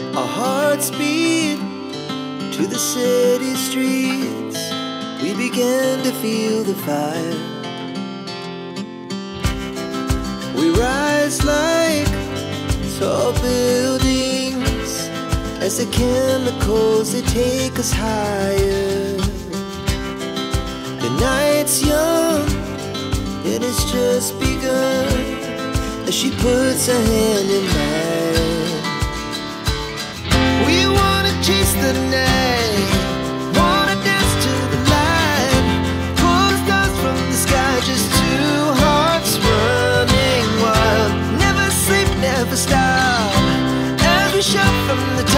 Our hearts beat to the city streets. We began to feel the fire. We rise like tall buildings as the chemicals, they take us higher. The night's young, it has just begun, as she puts her hand in mine. We wanna chase the night, wanna dance to the light, pull the stars from the sky, just two hearts running wild. Never sleep, never stop, as we shout from the